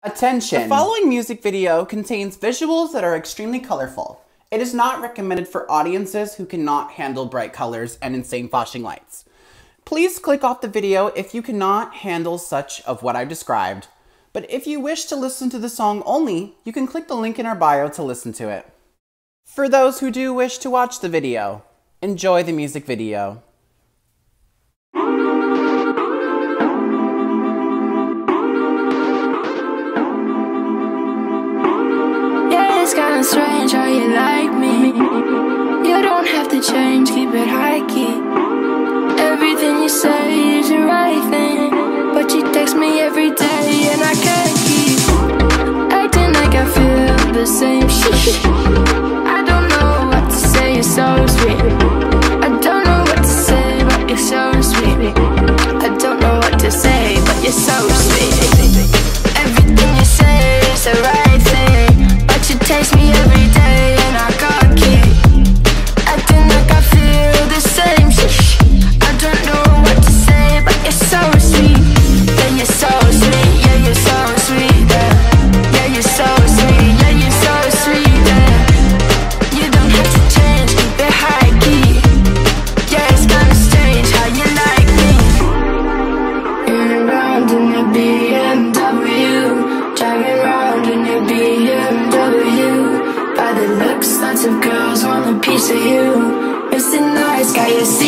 Attention! The following music video contains visuals that are extremely colorful. It is not recommended for audiences who cannot handle bright colors and insane flashing lights. Please click off the video if you cannot handle such of what I've described. But if you wish to listen to the song only, you can click the link in our bio to listen to it. For those who do wish to watch the video, enjoy the music video. It's kinda strange how you like me. You don't have to change, keep it high key. Everything you say is the right thing, but you text me every day and I can't keep acting like I feel the same. Sheesh. I don't know what to say, you're so sweet. I don't know what to say, but you're so sweet. I don't know what to say, but you're so sweet. Everything you say is the right thing, but you text me every day and I can't keep acting like I feel the same. Shh. I don't know what to say, but you're so sweet. Yeah, you're so sweet. Yeah, you're so sweet. Yeah, you're so sweet. Yeah, you're so sweet. You don't have to change, keep it high key. Yeah, it's kinda strange how you like me. You're around in your BMW, driving around in your BMW. By the looks, lots of girls want a piece of you. Mr. Nice Guy, you see